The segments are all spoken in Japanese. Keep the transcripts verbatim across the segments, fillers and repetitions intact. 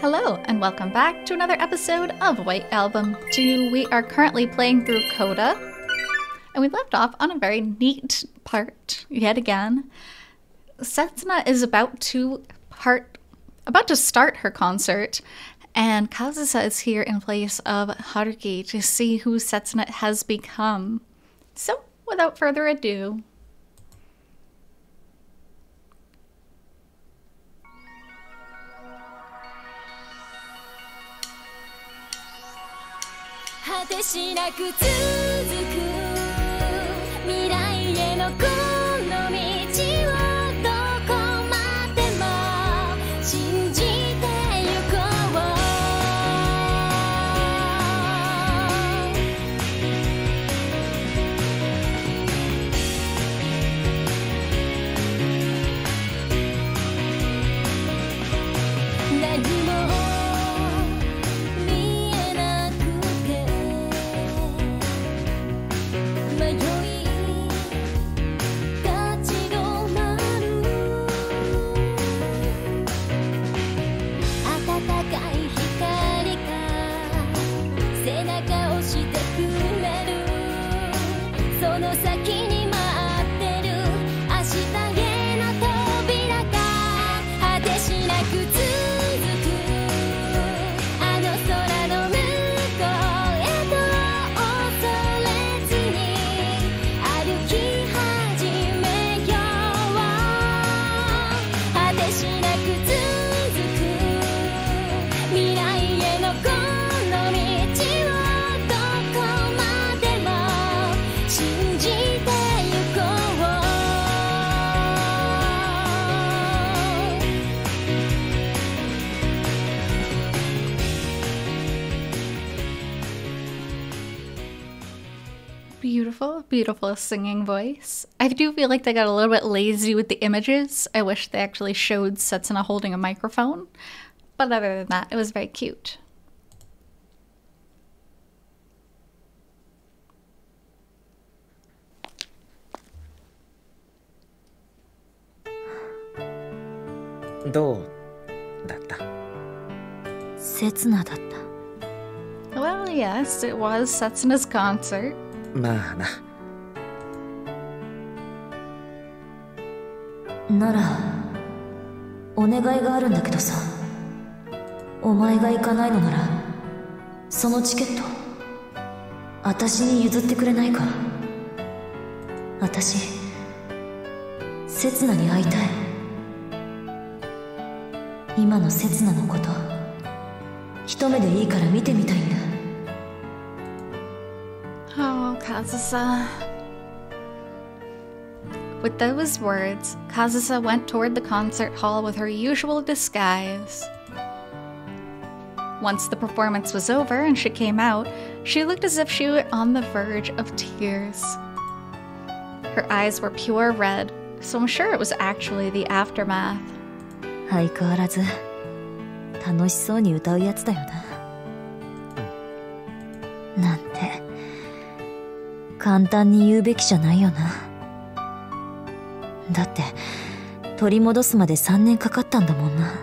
Hello and welcome back to another episode of White Album two. We are currently playing through CODA, and we left off on a very neat part yet again. Setsuna is about to part, about to start her concert, and Kazusa is here in place of Haruki to see who Setsuna has become. So, without further ado, Beautiful, beautiful singing voice. I do feel like they got a little bit lazy with the images. I wish they actually showed Setsuna holding a microphone. But other than that, it was very cute. Well, yes, it was Setsuna's concert. まあな。 なら、お願いがあるんだけどさ。お前が行かないのなら、そのチケット、私に譲ってくれないか。私、セツナに会いたい。今のセツナのこと、一目でいいから見てみたいんだ。 Oh, Kazusa. With those words, Kazusa went toward the concert hall with her usual disguise. Once the performance was over and she came out, she looked as if she were on the verge of tears. Her eyes were pure red, so I'm sure it was actually the aftermath. 相変わらず楽しそうに歌うやつだよな。なんて簡単に言うべきじゃないよな。だって取り戻すまでさんねんかかったんだもんな。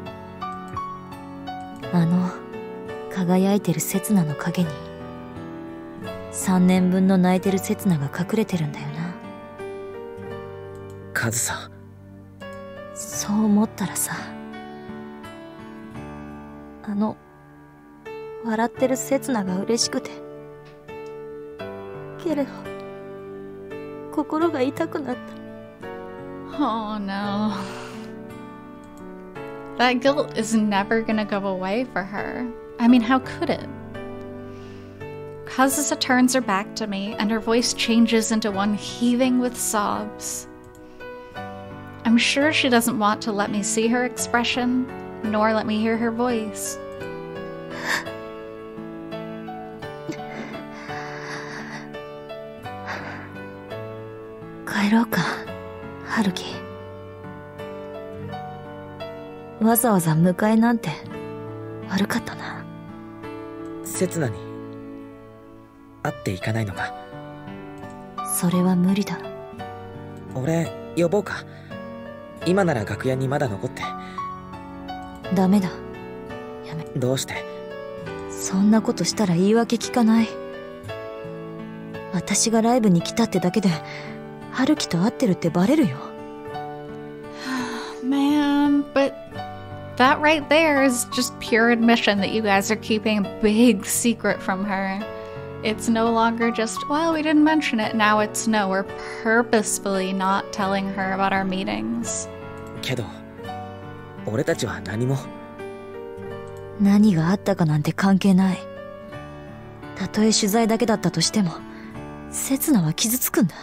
あの輝いてるセツナの影にさんねんぶんの泣いてるセツナが隠れてるんだよな。 カズさん、 そう思ったらさ、あの笑ってるセツナが嬉しくて、けれど心が痛くなった。 Oh no. That guilt is never gonna go away for her. I mean, how could it? Kazusa turns her back to me, and her voice changes into one heaving with sobs. I'm sure she doesn't want to let me see her expression, nor let me hear her voice. 帰ろうか、春樹。わざわざ迎えなんて悪かったな。 セツナに会っていかないのか。 それは無理だ。 俺呼ぼうか。今なら楽屋にまだ残って。 ダメだ。 ため。 どうして？ そんなことしたら言い訳聞かない。私がライブに来たってだけで春樹と会ってるってバレるよ。 Man, but that right there is just pure admission that you guys are keeping a big secret from her. It's no longer just, well, we didn't mention it. Now it's no, we're purposefully not telling her about our meetings. けど、俺たちは何も。 何があったかなんて関係ない。たとえ取材だけだったとしても、刹那は傷つくんだ。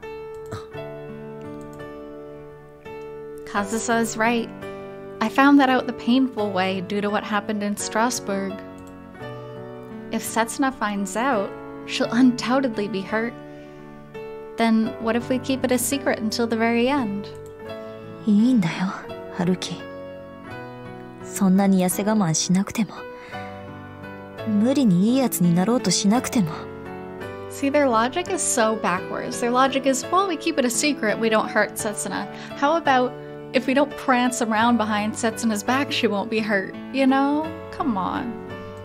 Kazusa is right. I found that out the painful way due to what happened in Strasbourg. If Setsuna finds out, she'll undoubtedly be hurt. Then what if we keep it a secret until the very end? いいんだよ、春樹。そんなに痩せ我慢しなくても、無理にいいやつになろうとしなくても。 See, their logic is so backwards. Their logic is, well, we keep it a secret, we don't hurt Setsuna. How about if we don't prance around behind Setsuna's back, she won't be hurt, you know? Come on.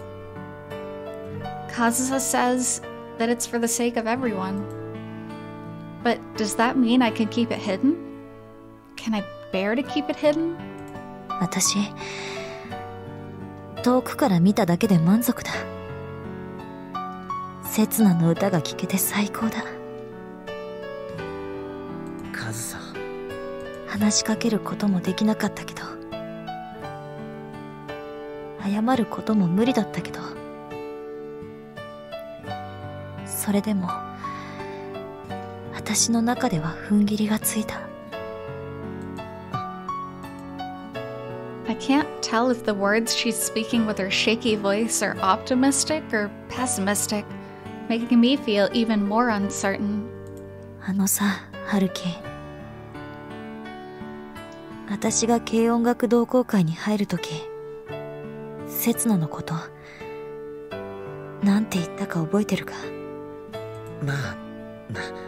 Kazusa says that it's for the sake of everyone. But does that mean I can keep it hidden? Can I bear to keep it hidden? 私、遠くから見ただけで満足だ。刹那の歌が聴けて最高だ。 カズさん。 話しかけることもできなかったけど、謝ることも無理だったけど、それでも私の中では踏ん切りがついた。 I can't tell if the words she's speaking with her shaky voice are optimistic or pessimistic, making me feel even more uncertain. あのさ、春樹。私が軽音楽同好会に入るとき、刹那のこと、なんて言ったか覚えてるか？ まあ、まあ。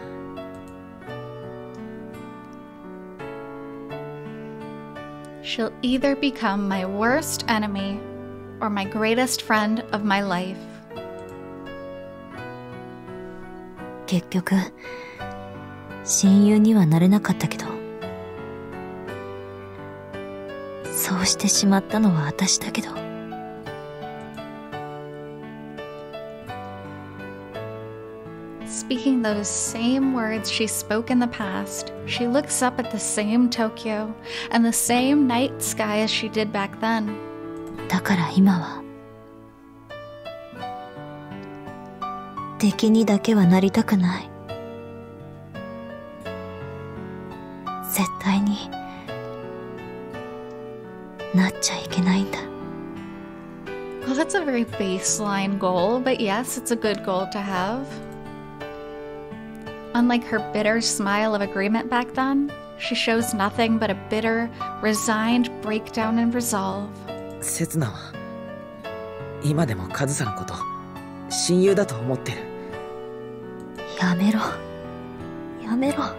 She'll either become my worst enemy or my greatest friend of my life. 結局、親友にはなれなかったけど、そうしてしまったのは私だけど。 Speaking those same words she spoke in the past, she looks up at the same Tokyo and the same night sky as she did back then. だから今は、敵にだけはなりたくない。絶対になっちゃいけないんだ。 Well, that's a very baseline goal, but yes, it's a good goal to have. Unlike her bitter smile of agreement back then, she shows nothing but a bitter, resigned breakdown in resolve. 刹那は今でもカズさんのこと親友だと思ってる。 やめろ、やめろ。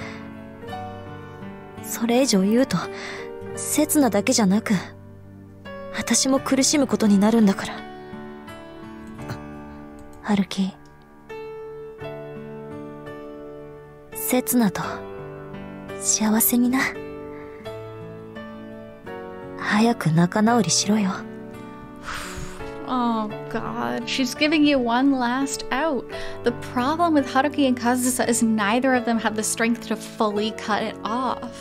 それ以上言うと、刹那だけじゃなく、私も苦しむことになるんだから。春樹、刹那と幸せにな。早く仲直りしろよ。 Oh god, she's giving you one last out. The problem with Haruki and Kazusa is neither of them have the strength to fully cut it off.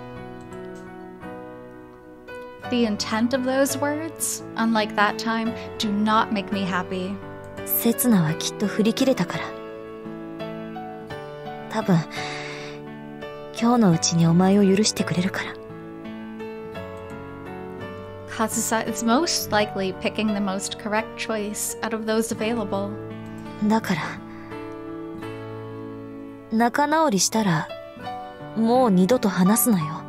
The intent of those words, unlike that time, do not make me happy. 刹那はきっと振り切れたから。多分、今日のうちにお前を許してくれるから。 Kazusa is most likely picking the most correct choice out of those available. だから、仲直りしたら、もう二度と話すなよ。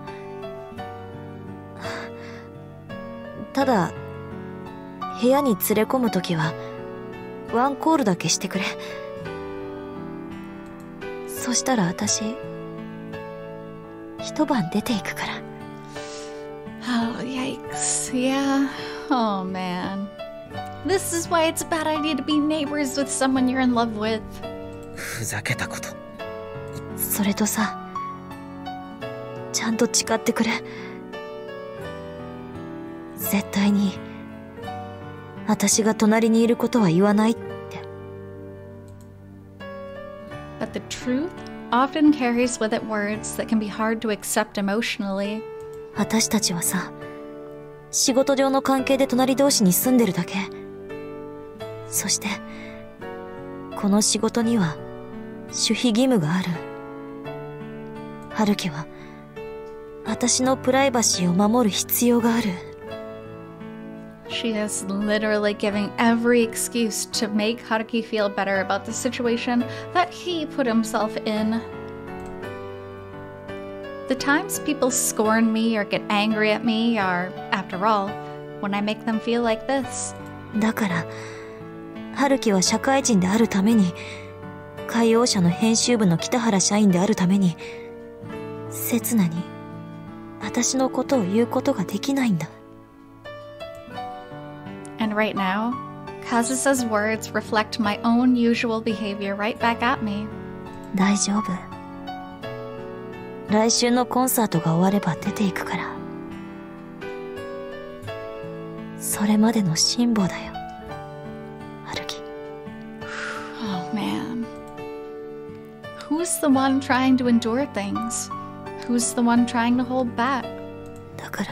ただ、部屋に連れ込むときは、ワンコールだけしてくれ。そしたら私、一晩出ていくから。 Oh, yikes. Yeah. Oh man. This is why it's a bad idea to be neighbors with someone you're in love with. ふざけたこと。 それとさ、ちゃんと誓ってくれ。絶対に私が隣にいることは言わないって。 But the truth often carries with it words that can be hard to accept emotionally. 私たちはさ、仕事上の関係で隣同士に住んでるだけ。そしてこの仕事には守秘義務がある。春樹は私のプライバシーを守る必要がある。 She is literally giving every excuse to make Haruki feel better about the situation that he put himself in. The times people scorn me or get angry at me are, after all, when I make them feel like this. だから春樹は社会人であるために、海洋社の編集部の北原社員であるために、刹那に私のことを言うことができないんだ。 And right now, Kazusa's words reflect my own usual behavior right back at me. 大丈夫。来週のコンサートが終われば出ていくから。それまでの辛抱だよ、春樹。 Oh man. Who's the one trying to endure things? Who's the one trying to hold back? だから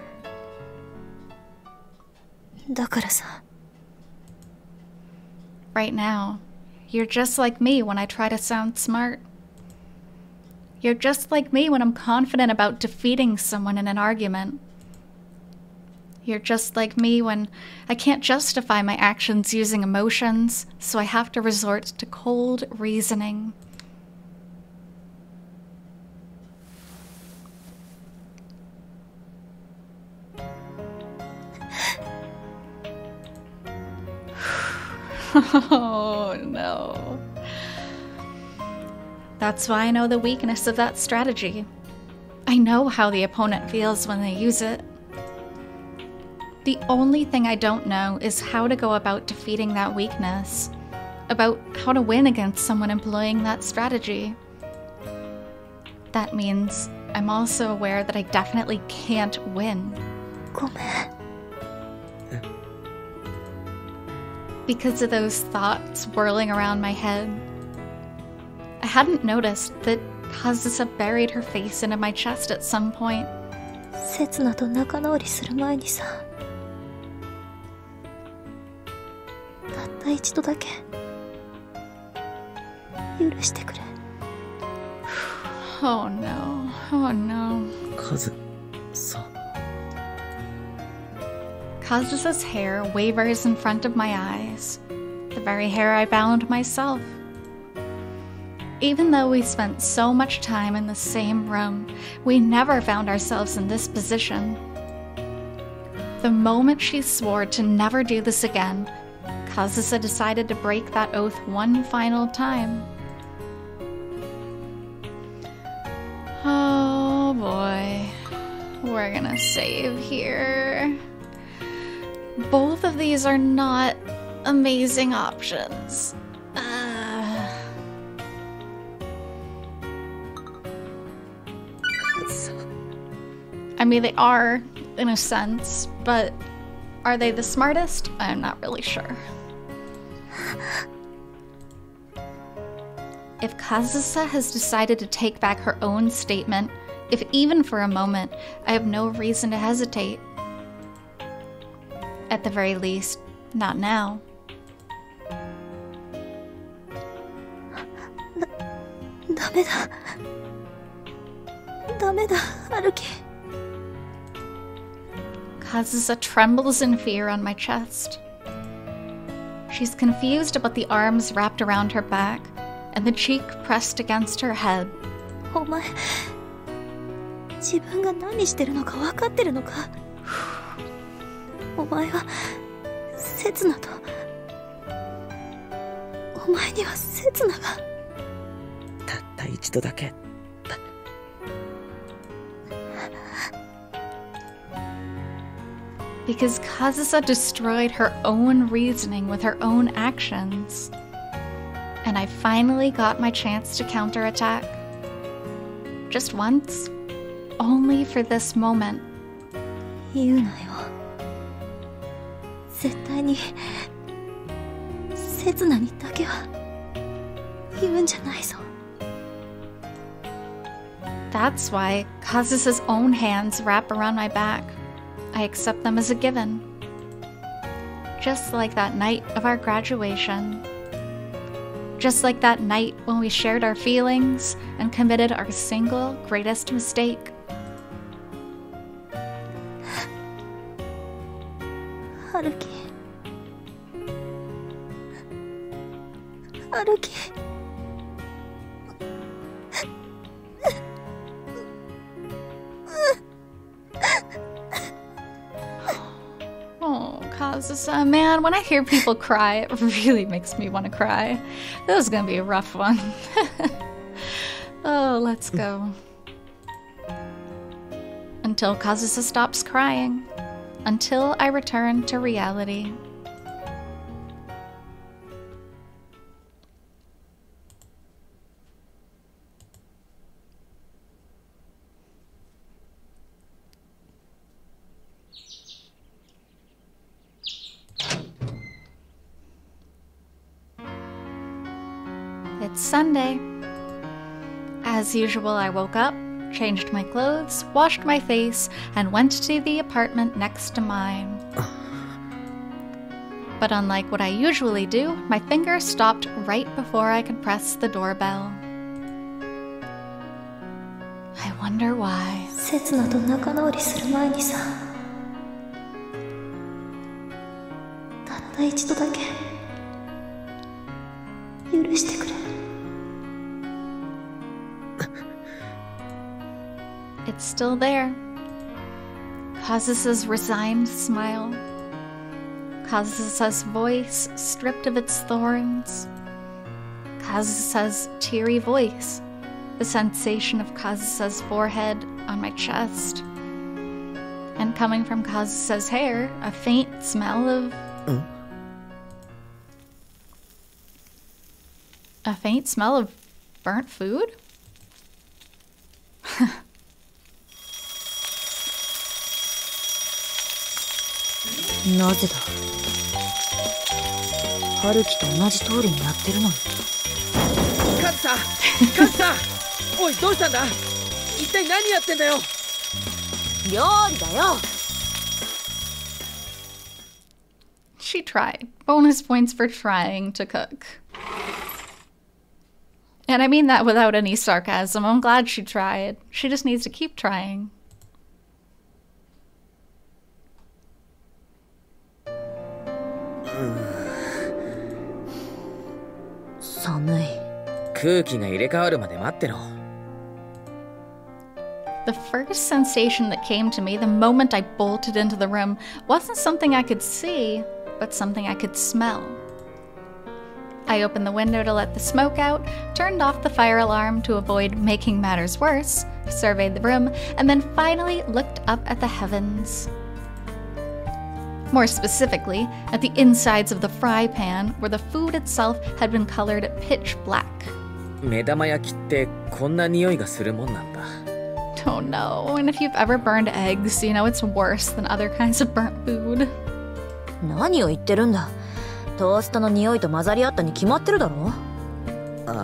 だからさ。 Right now, you're just like me when I try to sound smart. You're just like me when I'm confident about defeating someone in an argument. You're just like me when I can't justify my actions using emotions, so I have to resort to cold reasoning. Oh no. That's why I know the weakness of that strategy. I know how the opponent feels when they use it. The only thing I don't know is how to go about defeating that weakness, about how to win against someone employing that strategy. That means I'm also aware that I definitely can't win. ごめん。 Because of those thoughts whirling around my head, I hadn't noticed that Kazusa buried her face into my chest at some point. 刹那と仲直りする前にさ、たった一度だけ許してくれ。 Oh no, oh no. カズさ。 Kazusa's hair wavers in front of my eyes, the very hair I bound myself. Even though we spent so much time in the same room, we never found ourselves in this position. The moment she swore to never do this again, Kazusa decided to break that oath one final time. Oh boy, we're gonna save here. Both of these are not amazing options. Uh... I mean, they are, in a sense, but are they the smartest? I'm not really sure. If Kazusa has decided to take back her own statement, if even for a moment, I have no reason to hesitate. At the very least, not now. だ、ダメだ。ダメだ、春樹。 Kazusa trembles in fear on my chest. She's confused about the arms wrapped around her back and the cheek pressed against her head. お前、自分が何してるのか分かってるのか。お前は刹那と、お前には刹那が。 たった一度だけだ。 Because Kazusa destroyed her own reasoning with her own actions. And I finally got my chance to counterattack. Just once. Only for this moment. 言うなよ。絶対に刹那にだけは言うんじゃないぞ。 That's why Kazusa's own hands wrap around my back. I accept them as a given. Just like that night of our graduation. Just like that night when we shared our feelings and committed our single greatest mistake. Haruki. Haruki. Oh, Kazusa, man, when I hear people cry, it really makes me want to cry. This is gonna be a rough one. Oh, let's go. Until Kazusa stops crying. Until I return to reality. It's Sunday. As usual, I woke up, changed my clothes, washed my face, and went to the apartment next to mine. But unlike what I usually do, my finger stopped right before I could press the doorbell. I wonder why. 刹那と仲直りする前にさ、たった一度だけ許してくれ。 It's still there. Kazusa's resigned smile. Kazusa's voice stripped of its thorns. Kazusa's teary voice. The sensation of Kazusa's forehead on my chest. And coming from Kazusa's hair, a faint smell of... Mm. A faint smell of burnt food? Why? なぜだ。春樹と同じ通りにやってるのに。 カズサ、カズサ、おいどうしたんだ。一体何やってんだよ。 料理だよ。 She tried. Bonus points for trying to cook. And I mean that without any sarcasm. I'm glad she tried. She just needs to keep trying. 寒い。 空気が入れ替わるまで待ってろ。 The first sensation that came to me the moment I bolted into the room wasn't something I could see, but something I could smell. I opened the window to let the smoke out, turned off the fire alarm to avoid making matters worse, surveyed the room, and then finally looked up at the heavens. More specifically, at the insides of the fry pan, where the food itself had been colored pitch black. 目玉焼きってこんな匂いがするもんなんだ。 Oh no, and if you've ever burned eggs, you know it's worse than other kinds of burnt food. 何を言ってるんだ。トーストの匂いと混ざり合ったに決まってるだろ。 ああ。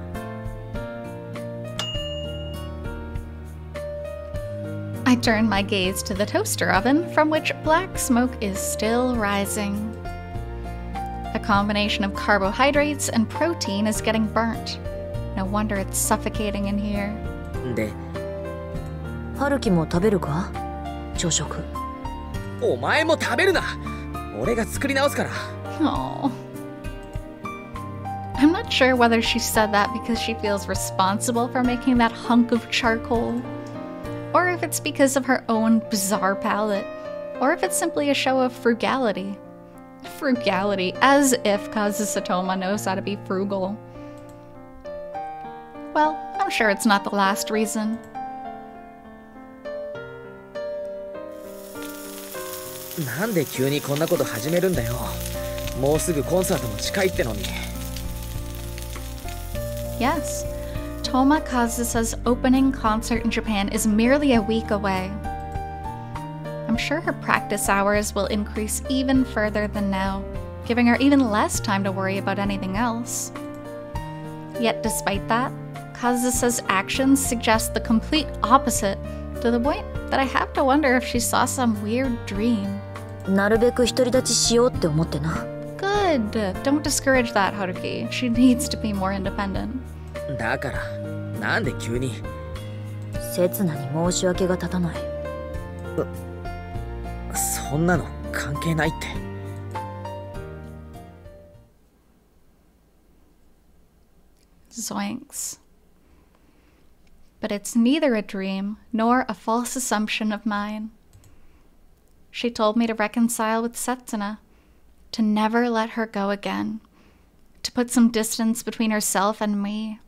I turned my gaze to the toaster oven, from which black smoke is still rising. A combination of carbohydrates and protein is getting burnt. No wonder it's suffocating in here. で、 春樹も食べるか？朝食。 お前も食べるな。俺が作り直すから。 Oh. I'm not sure whether she said that because she feels responsible for making that hunk of charcoal, or if it's because of her own bizarre palate, or if it's simply a show of frugality. Frugality, as if Kazusa Toma knows how to be frugal. Well, I'm sure it's not the last reason. なんで急にこんなこと始めるんだよ。もうすぐコンサートも近いってのに。 Yes, Toma Kazusa's opening concert in Japan is merely a week away. I'm sure her practice hours will increase even further than now, giving her even less time to worry about anything else. Yet despite that, Kazusa's actions suggest the complete opposite, to the point that I have to wonder if she saw some weird dream. なるべく独り立ちしようって思ってな。 Good. Don't discourage that, Haruki. She needs to be more independent. だから、なんで急に。 刹那に申し訳が立たない。 そんなの関係ないって。 Zoinks. But it's neither a dream nor a false assumption of mine. She told me to reconcile with Setsuna, to never let her go again, to put some distance between herself and me.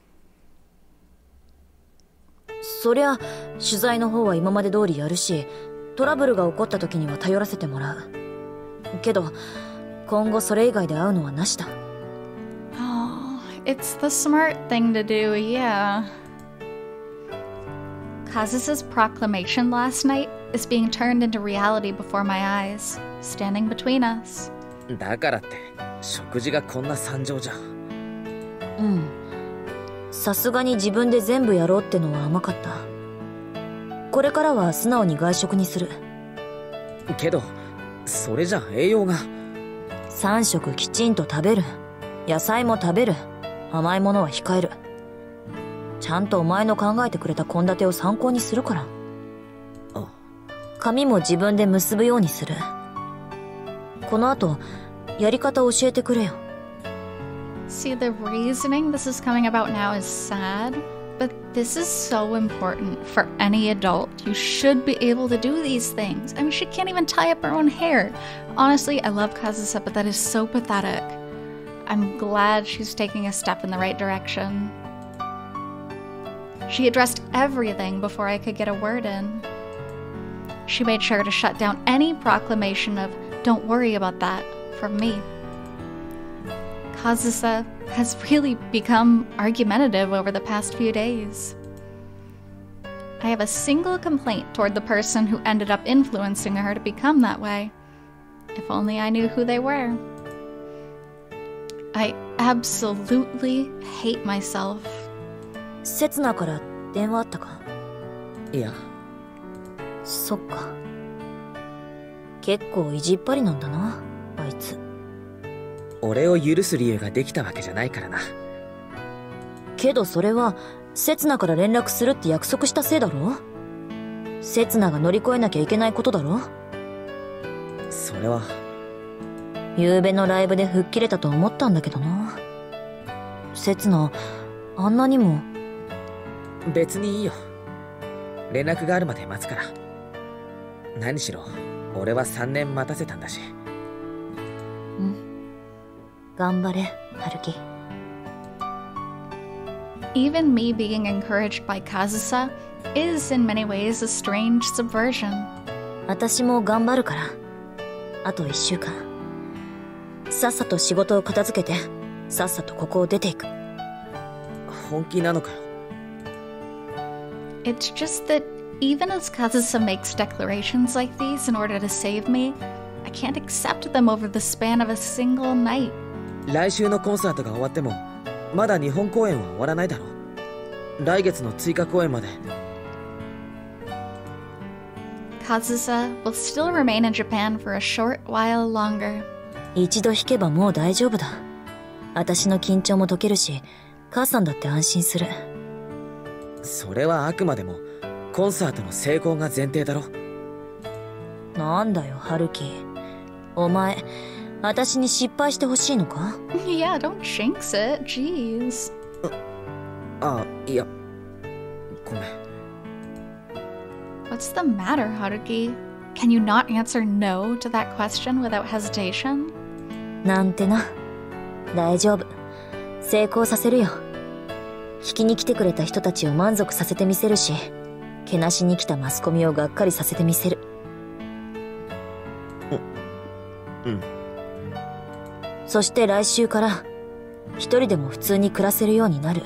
そりゃ取材の方は今まで通りやるし、トラブルが起こった時には頼らせてもらう。けど今後それ以外で会うのはなしだ。 Oh, it's the smart thing to do, yeah. Kazusa's proclamation last night is being turned into reality before my eyes, standing between us. だからって食事がこんな惨状じゃ。 うん。さすがに自分で全部やろうってのは甘かった。これからは素直に外食にする。 けどそれじゃ栄養が。 さん食きちんと食べる。野菜も食べる。甘いものは控える。ちゃんとお前の考えてくれた献立を参考にするから。 あ、 髪も自分で結ぶようにする。この後やり方を教えてくれよ。 See, the reasoning this is coming about now is sad, but this is so important for any adult. You should be able to do these things. I mean, she can't even tie up her own hair. Honestly, I love Kazusa, but that is so pathetic. I'm glad she's taking a step in the right direction. She addressed everything before I could get a word in. She made sure to shut down any proclamation of "don't worry about that" from me. Kazusa has really become argumentative over the past few days. I have a single complaint toward the person who ended up influencing her to become that way. If only I knew who they were. I absolutely hate myself. せつなから電話あったか？ いや。 そっか。結構意地っ張りなんだな、あいつ。 俺を許す理由ができたわけじゃないからな。 けどそれはせつなから連絡するって約束したせいだろ？せつなが乗り越えなきゃいけないことだろ？ それは。 昨べのライブで吹っ切れたと思ったんだけどな。せつな、あんなにも。 別にいいよ。連絡があるまで待つから。何しろ俺はさんねん待たせたんだし。 うん。頑張れ、春樹。 Even me being encouraged by Kazusa is in many ways a strange subversion. 私も頑張るから。あといっしゅうかん。さっさと仕事を片付けて、さっさとここを出ていく。 本気なのかよ。 It's just that even as Kazusa makes declarations like these in order to save me, I can't accept them over the span of a single night. 来週のコンサートが終わってもまだ日本公演は終わらないだろう。来月の追加公演まで。 Kazusa will still remain in Japan for a short while longer. 一度弾けばもう大丈夫だ。私の緊張も解けるし、母さんだって安心する。 それはあくまでもコンサートの成功が前提だろ。 なんだよ、春樹。お前、私に失敗してほしいのか？ Yeah, don't jinx it. Jeez. ああ、いや、ごめん。 What's the matter, Haruki? Can you not answer no to that question without hesitation? なんてな。大丈夫。成功させるよ。聞きに来てくれた人たちを満足させてみせるし、けなしに来たマスコミをがっかりさせてみせる。 うん。 そして来週から一人でも普通に暮らせるようになる。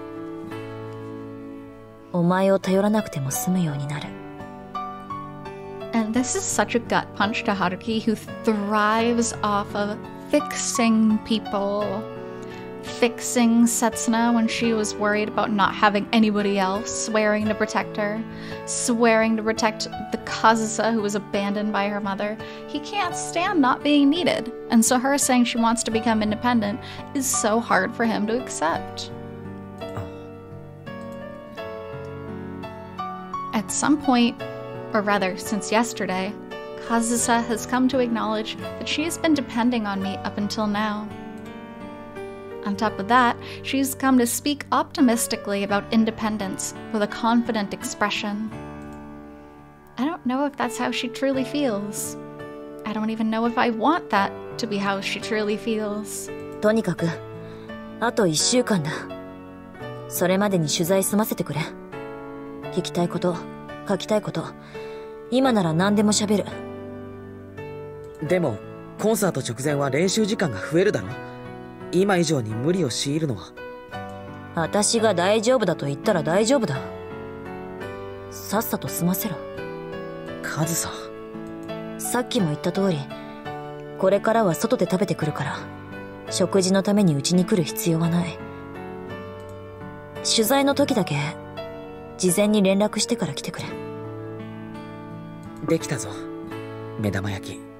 お前を頼らなくても済むようになる。 And this is such a gut punch to Haruki, who thrives off of fixing people. Fixing Setsuna when she was worried about not having anybody else, swearing to protect her, swearing to protect the Kazusa who was abandoned by her mother. He can't stand not being needed, and so her saying she wants to become independent is so hard for him to accept. At some point, or rather since yesterday, Kazusa has come to acknowledge that she has been depending on me up until now. On top of that, she's come to speak optimistically about independence with a confident expression. I don't know if that's how she truly feels. I don't even know if I want that to be how she truly feels. とにかく、あと一週間だ。それまでに取材済ませてくれ。聞きたいこと、書きたいこと、今なら何でも喋る。 でも、コンサート直前は練習時間が増えるだろ。今以上に無理を強いるのは。 私が大丈夫だと言ったら大丈夫だ。さっさと済ませろ。 カズさ。 さっきも言った通り、これからは外で食べてくるから、食事のために家に来る必要はない。取材の時だけ、事前に連絡してから来てくれ。 できたぞ、目玉焼き。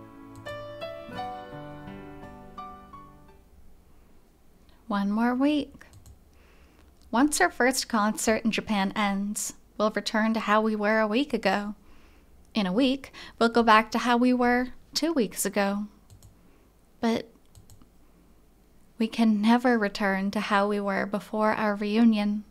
One more week. Once our first concert in Japan ends, we'll return to how we were a week ago. In a week, we'll go back to how we were two weeks ago. But we can never return to how we were before our reunion.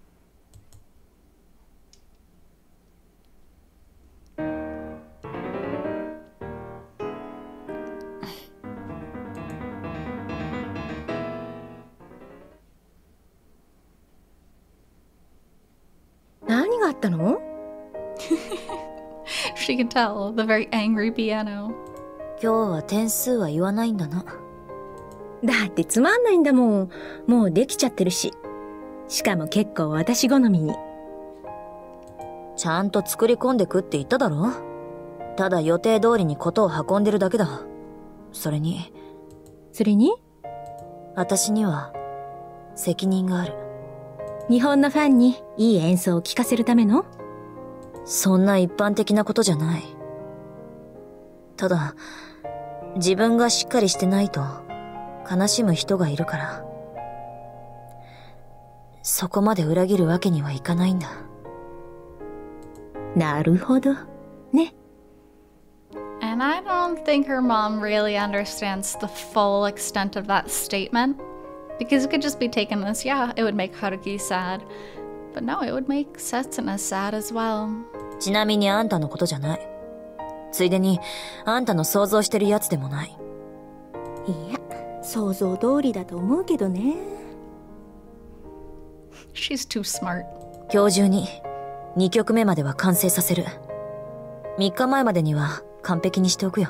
She can tell, the very angry piano. 今日は点数は言わないんだな。 だってつまんないんだもん。もうできちゃってるし。しかも結構私好みに。 ちゃんと作り込んでくって言っただろ。ただ予定通りにことを運んでるだけだ。それに。 それに？ 私には責任がある。 日本のファンにいい演奏を聴かせるための？ そんな一般的なことじゃない。ただ、自分がしっかりしてないと悲しむ人がいるから。そこまで裏切るわけにはいかないんだ。 なるほど。ね。 And I don't think her mom really understands the full extent of that statement. Because it could just be taken as, yeah, it would make Haruki sad. But no, it would make Setsuna sad as well. ちなみにあんたのことじゃない。ついでに、あんたの想像してるやつでもない。 いや、想像通りだと思うけどね。 She's too smart. 今日中ににきょくめまでは完成させる。みっかまえまでには完璧にしておくよ。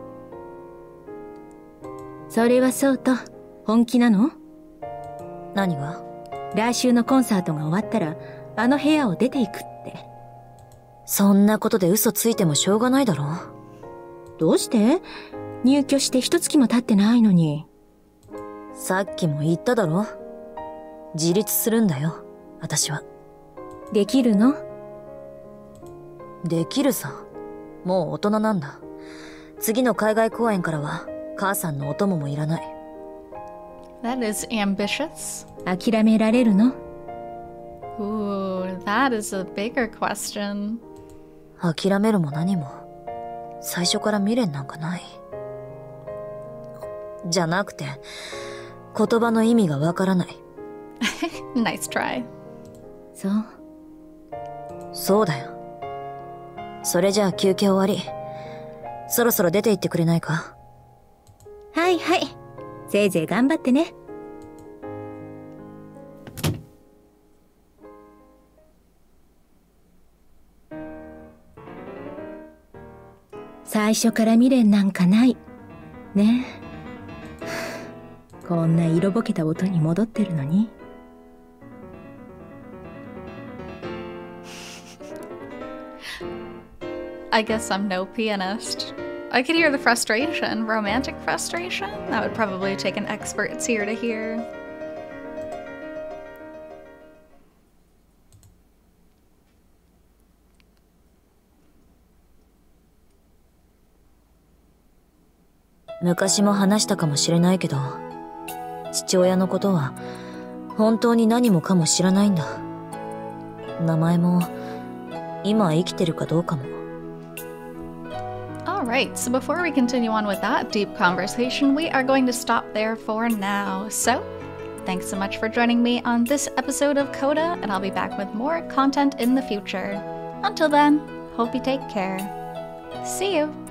それはそうと、本気なの？ 何が？ 来週のコンサートが終わったら、あの部屋を出ていくって。 そんなことで嘘ついてもしょうがないだろ。 どうして？入居して一月も経ってないのに。 さっきも言っただろ。自立するんだよ、私は。 できるの？ できるさ。もう大人なんだ。次の海外公演からは、母さんのお供もいらない。 That is ambitious. 諦められるの？ Ooh, that is a bigger question. 諦めるも何も、最初から未練なんかない。じゃなくて、言葉の意味がわからない。 Nice try. そう。 そうだよ。それじゃあ休憩終わり。そろそろ出て行ってくれないか？ はいはい。せいぜい頑張ってね。 最初から未練なんかない。ね。こんな色ぼけた音に戻ってるのに。 I guess I'm no pianist. I could hear the frustration. Romantic frustration? That would probably take an expert's ear to hear. "昔も話したかもしれないけど、父親のことは本当に何もかも知らないんだ。名前も今生きてるかどうかも。 Alright, so before we continue on with that deep conversation, we are going to stop there for now. So, thanks so much for joining me on this episode of CODA, and I'll be back with more content in the future. Until then, hope you take care. See you!